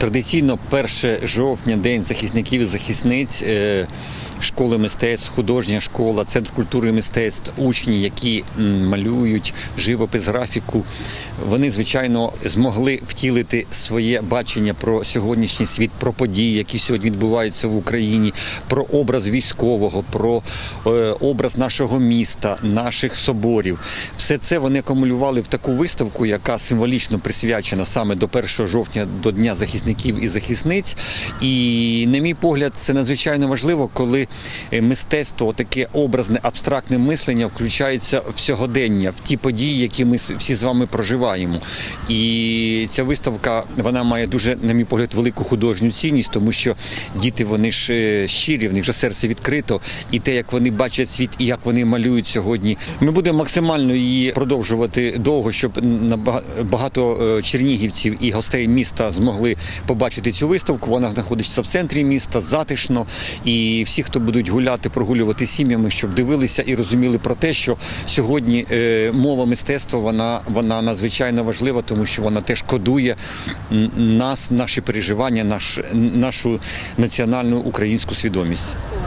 Традиційно 1 жовтня – День захисників і захисниць, школи мистецтв, художня школа, Центр культури і мистецтв, учні, які малюють живопис, графіку, вони, звичайно, змогли втілити своє бачення про сьогоднішній світ, про події, які сьогодні відбуваються в Україні, про образ військового, про образ нашого міста, наших соборів. Все це вони акумулювали в таку виставку, яка символічно присвячена саме до 1 жовтня, до Дня захисників і захисниць. І, на мій погляд, це надзвичайно важливо, коли мистецтво, таке образне, абстрактне мислення включається в сьогодення, в ті події, які ми всі з вами проживаємо. І ця виставка, вона має дуже, на мій погляд, велику художню цінність, тому що діти, вони ж щирі, в них же серце відкрито, і те, як вони бачать світ, і як вони малюють сьогодні. Ми будемо максимально її продовжувати довго, щоб багато чернігівців і гостей міста змогли побачити цю виставку. Вона знаходиться в центрі міста, затишно, і всі, хто будуть гуляти, прогулювати сім'ями, щоб дивилися і розуміли про те, що сьогодні мова мистецтва, вона надзвичайно важлива, тому що вона теж кодує нас, наші переживання, нашу національну українську свідомість.